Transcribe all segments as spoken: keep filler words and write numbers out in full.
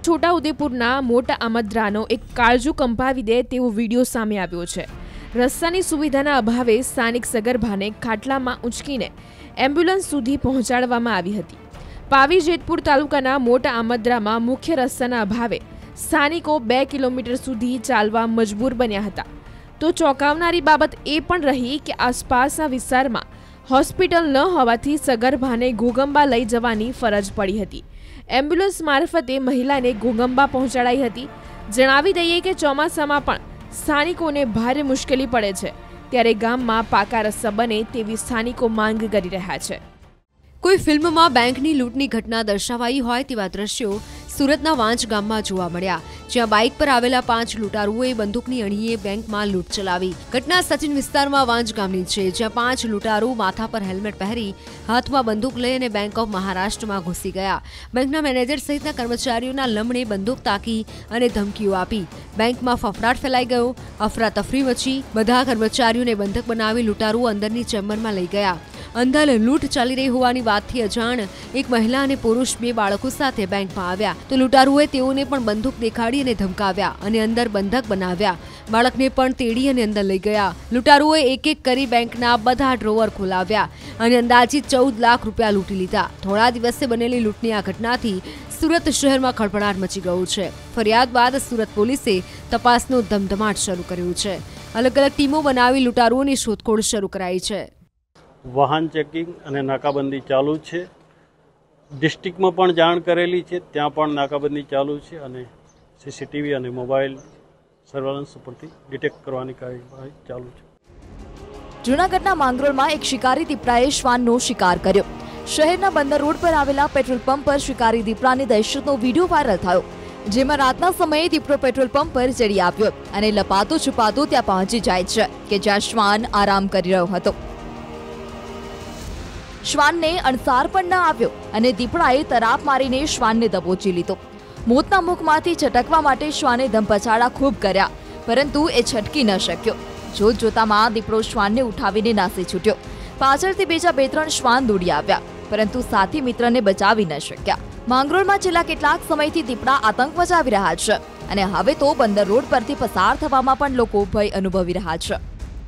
છોટાઉદેપુરના મોટા આમદ્રાનો એક કાળજુ કંપાવી દે તેવો વિડીયો સામે આવ્યો છે। રસ્તાની સુવિધાના અભાવે સ્થાનિક સગર્ભાને ખાટલામાં ઉંચકીને એમ્બ્યુલન્સ સુધી પહોંચાડવામાં આવી હતી। પાવી જેતપુર તાલુકાના મોટા આમદ્રામાં મુખ્ય રસ્તાના અભાવે સ્થાનિકો બે કિલોમીટર સુધી ચાલવા મજબૂર બન્યા હતા। તો ચોંકાવનારી બાબત એ પણ રહી કે આસપાસના વિસ્તારમાં હોસ્પિટલ ન હોવાથી સગર્ભાને ઘોગંબા લઈ જવાની ફરજ પડી હતી। એમ્બ્યુલન્સ મારફતે મહિલાને ઘોગંબા પહોંચાડાઈ હતી। જણાવી દઈએ કે ચોમાસામાં પણ સ્થાનિકોને ભારે મુશ્કેલી પડે છે, ત્યારે ગામમાં પાકા રસ્તા બને તેવી સ્થાનિકો માંગ કરી રહ્યા છે। કોઈ ફિલ્મમાં બેંકની લૂંટની ઘટના દર્શાવાઈ હોય તેવા દ્રશ્યો સુરતના વાંચ ગામમાં જોવા મળ્યા, જ્યાં બાઇક પર આવેલા પાંચ લૂંટારુઓએ બંદૂકની અણીએ બેંકમાં લૂંટ ચલાવી। ઘટના સચિન વિસ્તારમાં વાંચ ગામની છે, જ્યાં પાંચ લૂંટારુ માથા પર હેલ્મેટ પહેરી હાથમાં બંદૂક લઈ અને બેંક ઓફ મહારાષ્ટ્રમાં ઘૂસી ગયા। બેંકના મેનેજર સહિતના કર્મચારીઓના લમણે બંદૂક તાકી અને ધમકીઓ આપી। બેંકમાં ફફડાટ ફેલાઈ ગયો, અફરાતફરી મચી। બધા કર્મચારીઓને બંધક બનાવી લૂંટારુઓ અંદરની ચેમ્બરમાં લઈ ગયા। અંદર લૂંટ ચાલી રહી હોવાની વાતથી અજાણ એક મહિલા અને પુરુષ બે બાળકો સાથે બેંકમાં આવ્યા, તો લૂંટારુઓએ તેઓને પણ બંદૂક દેખાડી અને ધમકાવ્યા અને અંદર બંધક બનાવ્યા। બાળકને પણ તેડી અને અંદર લઈ ગયા। લૂંટારુઓએ એક એક કરી બેંકના બધા ડ્રોવર ખોલાવ્યા અને અંદાજિત ચૌદ લાખ રૂપિયા લૂંટી લીધા। થોડા દિવસે બનેલી લૂંટની આ ઘટનાથી સુરત શહેરમાં ખળભળાટ મચી ગયું છે। ફરિયાદ બાદ સુરત પોલીસે તપાસનો ધમધમાટ શરૂ કર્યો છે। અલગ અલગ ટીમો બનાવી લૂંટારુઓની શોધખોળ શરૂ કરાઈ છે। વાહન ચેકિંગ અને નાકાબંધી ચાલુ છે। ડિસ્ટ્રિક્ટમાં પણ જાણ કરેલી છે, ત્યાં પણ નાકાબંધી ચાલુ છે અને સીસીટીવી અને મોબાઈલ સર્વેલન્સ ઉપરથી ડિટેક્ટ કરવાની કાર્યવાહી ચાલુ છે। જૂનાગઢના માંગરોળમાં એક શિકારી દીપડાએ શ્વાનનો શિકાર કર્યો। શહેરના બંદર રોડ પર આવેલા પેટ્રોલ પંપ પર શિકારી દીપડાની દહેશતનો વિડીયો વાયરલ થયો, જેમાં રાતના સમયે દીપડો પેટ્રોલ પંપ પર ચડી આવ્યો અને લપાતો છુપાતો ત્યાં પહોંચી જાય છે કે જ્યાં શ્વાન આરામ કરી રહ્યો હતો। શ્વાનને અણસાર પણ ન આવ્યો અને દીપડાએ તરાપ મારીને શ્વાનને દબોચી લીધો। મોતના મુખમાંથી છટકવા માટે શ્વાને ધમપછાડા ખૂબ કર્યા, પરંતુ એ છટકી ન શક્યો। જોત જોતામાં દીપડો શ્વાનને ઉઠાવીને નાસી છૂટ્યો। પાછળથી બીજા બે ત્રણ શ્વાન દોડી આવ્યા, પરંતુ સાથી મિત્રને બચાવી ન શક્યા। માંગરોળમાં છેલ્લા કેટલાક સમયથી દીપડા આતંક મચાવી રહ્યા છે અને હવે તો બંદર રોડ પરથી પસાર થવામાં પણ લોકો ભય અનુભવી રહ્યા છે।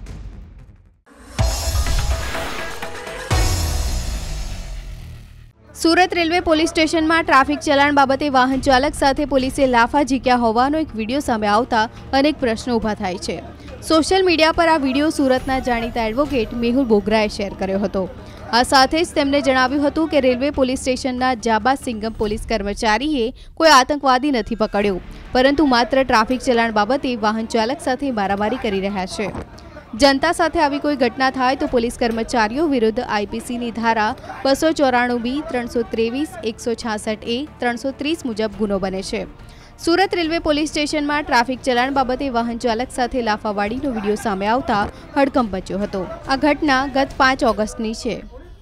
સુરત રેલવે પોલીસ સ્ટેશનમાં ટ્રાફિક ચલાણ બાબતે વાહન ચાલક સાથે પોલીસે લાફા ઝીક્યા હોવાનો એક વિડીયો સામે આવતા અનેક પ્રશ્નો ઊભા થાય છે। સોશિયલ મીડિયા પર આ વિડીયો સુરતના જાણીતા એડવોકેટ મેહુલ બોગરાએ શેર કર્યો હતો। આ સાથે જ તેમણે જણાવ્યું હતું કે રેલવે પોલીસ સ્ટેશનના જાબા સિંગમ પોલીસ કર્મચારીએ કોઈ આતંકવાદી નથી પકડ્યો, પરંતુ માત્ર ટ્રાફિક ચલાણ બાબતે વાહન ચાલક સાથે મારામારી કરી રહ્યા છે। જનતા સાથે આવી કોઈ ઘટના થાય તો પોલીસ કર્મચારીઓ વિરુદ્ધ આઈપીસીની ધારા બસો ચોરાણું બી, ત્રણસો ત્રેવીસ, એકસો છાસઠ એ, ત્રણસો ત્રીસ મુજબ ગુનો બને છે। સુરત રેલવે પોલીસ સ્ટેશનમાં ટ્રાફિક ચલાણ બાબતે વાહન ચાલક સાથે લાફાવાડીનો વિડીયો સામે આવતા હડકંપ મચ્યો હતો। આ ઘટના ગત પાંચ ઓગસ્ટની છે।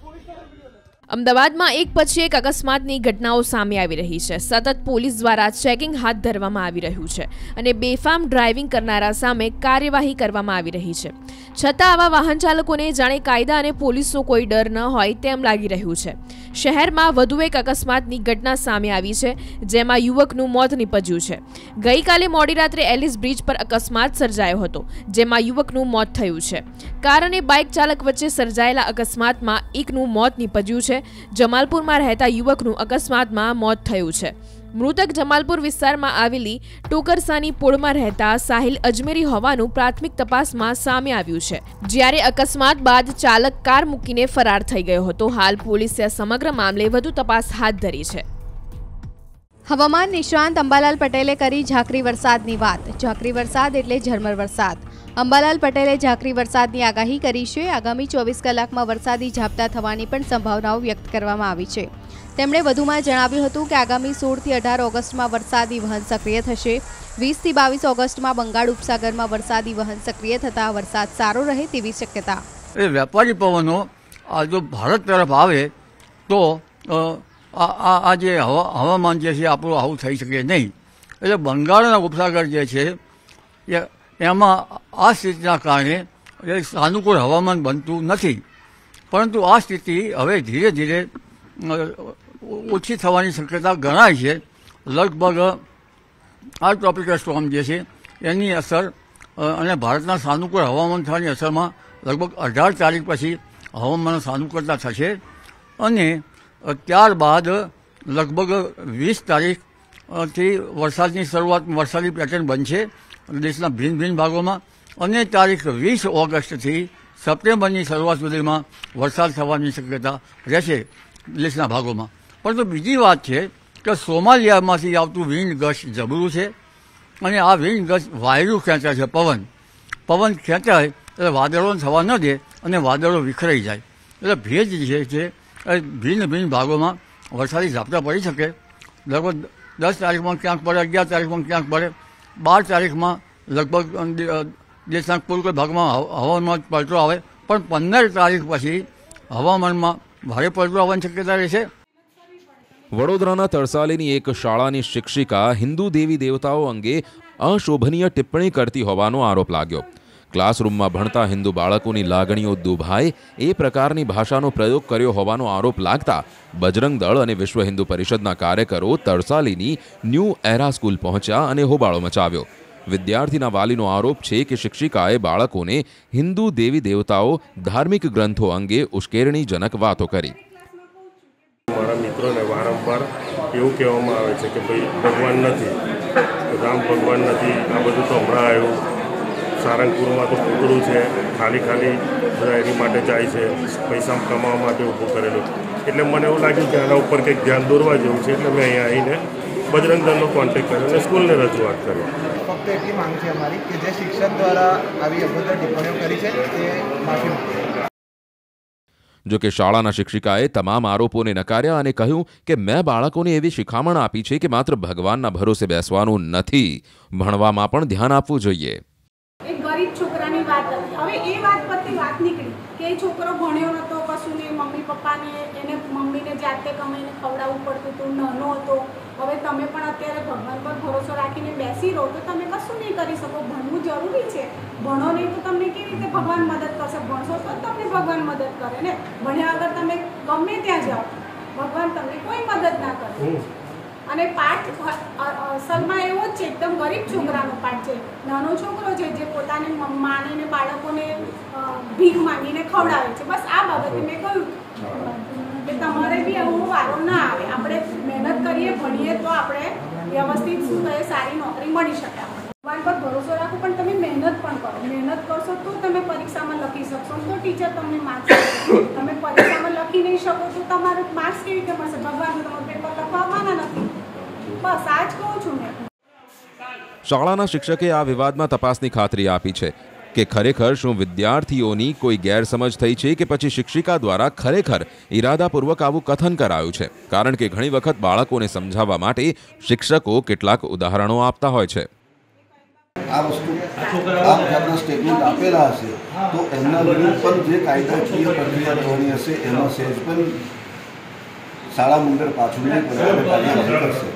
અમદાવાદમાં એક પછી એક અકસ્માતની ઘટનાઓ સામે આવી રહી છે। સતત પોલીસ દ્વારા ચેકિંગ હાથ ધરવામાં આવી રહ્યું છે અને બેફામ ડ્રાઇવિંગ કરનારા સામે કાર્યવાહી કરવામાં આવી રહી છે। છતાં આવા વાહન ચાલકોને જાણે કાયદા અને પોલીસનો કોઈ ડર ન હોય તેમ લાગી રહ્યું છે। શહેરમાં વધુ એક અકસ્માતની ઘટના સામે આવી છે, જેમાં યુવકનું મોત નીપજ્યું છે। ગઈકાલે મોડી રાત્રે એલિસ બ્રિજ પર અકસ્માત સર્જાયો હતો, જેમાં યુવકનું મોત થયું છે। કાર અને બાઇક ચાલક વચ્ચે સર્જાયેલા અકસ્માતમાં એકનું મોત નીપજ્યું છે। જમાલપુરમાં રહેતા યુવકનું અકસ્માતમાં મોત થયું છે। મૃતક જમાલપુર વિસ્તારમાં આવેલી ટોકરસાની પોળમાં રહેતા સાહિલ અજમેરી હોવાનું પ્રાથમિક તપાસમાં સામે આવ્યું છે, જ્યારે અકસ્માત બાદ ચાલક કાર મૂકીને ફરાર થઈ ગયો હતો। હાલ પોલીસે આ સમગ્ર મામલે વધુ તપાસ હાથ ધરી છે। હવામાન નિષ્ણાંત અંબાલાલ પટેલે કરી ઝાકરી વરસાદની વાત। ઝાકરી વરસાદ એટલે ઝરમર વરસાદ। અંબાલાલ પટેલે ઝાકરી વરસાદની આગાહી કરી છે। આગામી ચોવીસ કલાકમાં વરસાદી ઝાપટા થવાની પણ સંભાવનાઓ વ્યક્ત કરવામાં આવી છે। તેમણે વધુમાં જણાવ્યું હતું કે આગામી સોળથી અઢાર ઓગસ્ટમાં વરસાદી વહન સક્રિય થશે। વીસથી બાવીસ ઓગસ્ટમાં બંગાળ ઉપસાગરમાં વરસાદી વહન સક્રિય થતાં વરસાદ સારો રહે તેવી શક્યતા। એ વેપારી પવનો આ જો ભારત તરફ આવે તો આ જે હવામાન જે છે આપણું આવું થઈ શકે નહીં। એટલે બંગાળના ઉપસાગર જે છે એમાં આ સ્થિતિના કારણે સાનુકૂળ હવામાન બનતું નથી, પરંતુ આ સ્થિતિ હવે ધીરે ધીરે ઓછી થવાની શક્યતા ગણાય છે। લગભગ આ ટ્રોપિકલ સ્ટોર્મ જે છે એની અસર અને ભારતના સાનુકૂળ હવામાન થવાની અસરમાં લગભગ અઢાર તારીખ પછી હવામાન સાનુકૂળતા થશે અને ત્યારબાદ લગભગ વીસ તારીખથી વરસાદની શરૂઆત વરસાદી પેટર્ન બનશે દેશના ભિન્ન ભિન્ન ભાગોમાં અને તારીખ વીસ ઓગસ્ટથી સપ્ટેમ્બરની શરૂઆત સુધીમાં વરસાદ થવાની શક્યતા રહેશે દેશના ભાગોમાં. પરંતુ બીજી વાત છે કે સોમાલિયામાંથી આવતું વિન્ડ ગસ્ટ જબરું છે અને આ વિન્ડ ગસ્ટ વાયુ ખેંચાય છે, પવન પવન ખેંચાય એટલે વાદળો થવા ન દે અને વાદળો વિખરાઈ જાય એટલે ભેજ જે છે એ ભિન્ન ભિન્ન ભાગોમાં વરસાદી ઝાપટા પડી શકે. લગભગ દસ તારીખમાં ક્યાંક પડે, અગિયાર તારીખમાં ક્યાંક પડે, બાર તારીખમાં લગભગ દેશના કોઈ કોઈ ભાગમાં હવામાનમાં પલટો આવે, પણ પંદર તારીખ પછી હવામાનમાં ભારે પલટો આવવાની શક્યતા રહેશે. વડોદરાના તરસાલીની એક શાળાની શિક્ષિકા હિન્દુ દેવી દેવતાઓ અંગે અશોભનીય ટિપ્પણી કરતી હોવાનો આરોપ લાગ્યો. ક્લાસરૂમમાં ભણતા હિન્દુ બાળકોની લાગણીઓ દુભાય એ પ્રકારની ભાષાનો પ્રયોગ કર્યો હોવાનો આરોપ લાગતા બજરંગ દળ અને વિશ્વ હિન્દુ પરિષદના કાર્યકરો તરસાલીની ન્યૂ એરા સ્કૂલ પહોંચ્યા અને હોબાળો મચાવ્યો. વિદ્યાર્થીના વાલીનો આરોપ છે કે શિક્ષિકાએ બાળકોને હિન્દુ દેવી દેવતાઓ, ધાર્મિક ગ્રંથો અંગે ઉશ્કેરણીજનક વાતો કરી. મારા મિત્રોને વારંવાર એવું કહેવામાં આવે છે કે ભાઈ ભગવાન નથી, રામ ભગવાન નથી, આ બધું તો હમણાં આવ્યું, સારંગપુરમાં તો પૂતળું છે, ખાલી ખાલી બધા એની માટે જાય છે, પૈસા કમાવા માટે ઊભું કરેલું. એટલે મને એવું લાગ્યું કે આના ઉપર કંઈક ધ્યાન દોરવા જેવું છે, એટલે મેં અહીંયા આવીને બજરંગ દળનો કોન્ટેક્ટ કર્યો અને સ્કૂલને રજૂઆત કરી. ફક્ત એટલી માંગ છે અમારી કે જે શિક્ષક દ્વારા આવી અભદ્ર ટિપ્પણીઓ કરી છે તે માફી માંગે. જો કે શાળાના શિક્ષિકાએ તમામ આરોપોને નકાર્યા અને કહ્યું કે મેં બાળકોને એવી શિખામણ આપી છે કે માત્ર ભગવાનના ભરોસે બેસવાનું નથી, ભણવામાં પણ ધ્યાન આપવું જોઈએ. એક ગરીબ છોકરાની વાત હતી, હવે એ વાત પરથી વાત નીકળી કે એ છોકરો ભણ્યો નતો, કશું નહીં, મમ્મી પપ્પાને એને મમ્મીને જાતે કમાઈને ખવડાવવું પડતું હતું, નાનો હતો. હવે તમે પણ અત્યારે ભગવાન પર ભરોસો રાખીને બેસી રહો તો તમે કશું નહીં કરી શકો. ભણવું જરૂરી છે, ભણો નહીં તો તમને કેવી રીતે ભગવાન મદદ કરશે? ભણશો તો તમને ભગવાન મદદ કરે ને. ભણ્યા વગર તમે ગમે ત્યાં જાઓ, ભગવાન તમને કોઈ મદદ ના કરે. અને પાઠ અસલમાં એવો જ છે, એકદમ ગરીબ છોકરાનો પાઠ છે. નાનો છોકરો છે જે પોતાની માને બાળકોને ભીખ માંગીને ખવડાવે છે. બસ આ બાબતે મેં કહ્યું કે તમારે બી આવો વારો ના આવે. આપણે મહેનત કરીએ, ભણીએ તો આપણે વ્યવસ્થિત શું કહે સારી નોકરી મળી શકે. ભગવાન પર ભરોસો રાખો, પણ તમે મહેનત પણ કરો. મહેનત કરશો તો તમે પરીક્ષામાં લખી શકશો, તો ટીચર તમને માર્ક્સ આપશે. તમે પરીક્ષામાં લખી નહીં શકો તો તમારે માર્ક્સ કેવી રીતે મળશે? ભગવાન તમારું પેપર લખવાના નથી. બસ આ જ કહું છું મેં. શાળાના શિક્ષકે આ વિવાદમાં તપાસની ખાતરી આપી છે કે ખરેખર શું વિદ્યાર્થીઓની કોઈ ગેરસમજ થઈ છે કે પછી શિક્ષિકા દ્વારા ખરેખર ઈરાદાપૂર્વક આવું કથન કરાયું છે. કારણ કે ઘણી વખત બાળકોને સમજાવવા માટે શિક્ષકો કેટલાક ઉદાહરણો આપતા હોય છે. આ વસ્તુ આ પ્રકારના સ્ટેટમેન્ટ આપેલા હશે તો એમના વિરુદ્ધ પણ જે કાયદાકીય પ્રક્રિયા થવાની હશે એમાં સહેજ પણ શાળા મંડળ પાછું નહીં પડે, કાર્યવાહી કરશે.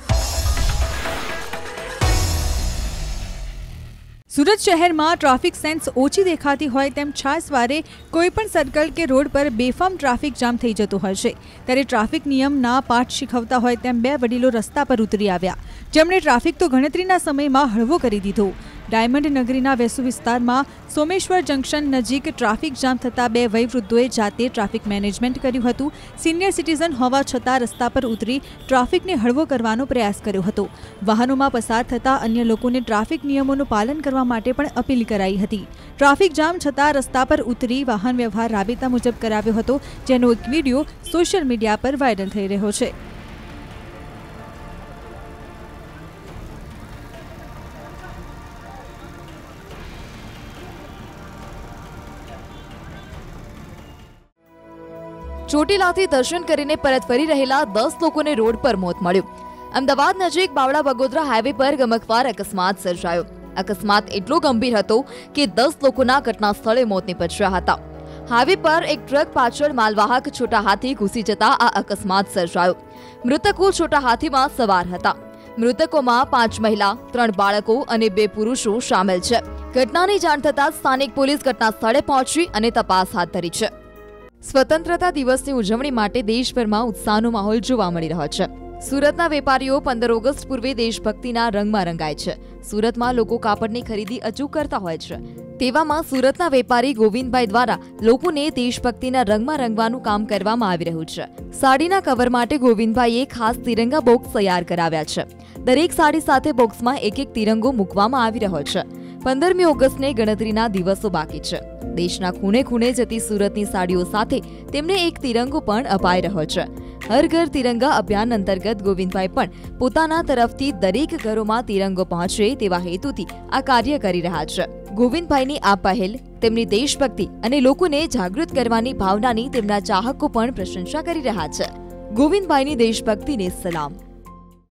સુરત શહેરમાં ટ્રાફિક સેન્સ ઓછી દેખાતી હોય તેમ છાસવારે કોઈપણ સર્કલ કે રોડ પર બેફામ ટ્રાફિક જામ થઈ જતો હોય છે. ત્યારે ટ્રાફિક નિયમના પાઠ શીખવતા હોય તેમ બે વડીલો રસ્તા પર ઉતરી આવ્યા, જેમણે ટ્રાફિક તો ગણતરીના સમયમાં હળવો કરી દીધો. ડાયમંડ નગરીના વેસુ વિસ્તારમાં સોમેશ્વર જંકશન નજીક ટ્રાફિક જામ થતાં બે વયવૃદ્ધોએ જાતે ટ્રાફિક મેનેજમેન્ટ કર્યું હતું. સિનિયર સિટીઝન હોવા છતાં રસ્તા પર ઉતરી ટ્રાફિકને હળવો કરવાનો પ્રયાસ કર્યો હતો. વાહનોમાં પસાર થતા અન્ય લોકોને ટ્રાફિક નિયમોનું પાલન કરવા માટે પણ અપીલ કરાઈ હતી. ટ્રાફિક જામ છતાં રસ્તા પર ઉતરી વાહન વ્યવહાર રાબેતા મુજબ કરાવ્યો હતો, જેનો એક વિડીયો સોશિયલ મીડિયા પર વાયરલ થઈ રહ્યો છે. ચોટીલાથી દર્શન કરીને પરત ફરી રહેલા દસ લોકોને રોડ પર મોત મળ્યું. અમદાવાદ નજીક બાવળા બગોદરા હાઈવે પર ગમખ્વાર અકસ્માત સર્જાયો. અકસ્માત એટલો ગંભીર હતો કે દસ લોકોના ઘટના સ્થળે મોત નીપજ્યા હતા. હાઈવે પર એક ટ્રક પાછળ માલવાહક છોટા હાથી ઘૂસી જતા આ અકસ્માત સર્જાયો. મૃતકો છોટા હાથીમાં સવાર હતા. મૃતકોમાં પાંચ મહિલા, ત્રણ બાળકો અને બે પુરુષો સામેલ છે. ઘટનાની જાણ થતાં સ્થાનિક પોલીસ ઘટના સ્થળે પહોંચી અને તપાસ હાથ ધરી છે. સ્વતંત્રતા દિવસની ઉજવણી માટે દેશભરમાં ઉત્સાહનો માહોલ જોવા મળી રહ્યો છે. સુરતના વેપારીઓ પંદર ઓગસ્ટ પૂર્વે દેશભક્તિના રંગમાં રંગાય છે. સુરતમાં લોકો કાપડની ખરીદી અચૂક કરતા હોય છે. તેવામાં સુરતના વેપારી ગોવિંદભાઈ દ્વારા લોકોને દેશભક્તિના રંગમાં રંગવાનું કામ કરવામાં આવી રહ્યું છે. સાડીના કવર માટે ગોવિંદભાઈએ ખાસ તિરંગા બોક્સ તૈયાર કરાવ્યા છે. દરેક સાડી સાથે બોક્સમાં એક એક તિરંગો મૂકવામાં આવી રહ્યો છે. પંદરમી ઓગસ્ટને ગણતરીના દિવસો બાકી છે. દેશના ખૂણે ખૂણે જતી સુરતની સાડીઓ સાથે તેમને એક તિરંગો પણ અપાઈ રહ્યો છે. હર ઘર તિરંગા અભિયાન અંતર્ગત ગોવિંદભાઈ પણ પોતાના તરફથી દરેક ઘરોમાં તિરંગો પહોંચે તેવા હેતુથી આ કાર્ય કરી રહ્યા છે. ગોવિંદભાઈની આ પહેલ, તેમની દેશભક્તિ અને લોકોને જાગૃત કરવાની ભાવનાની તેમના ચાહકો પણ પ્રશંસા કરી રહ્યા છે. ગોવિંદભાઈની દેશભક્તિને સલામ.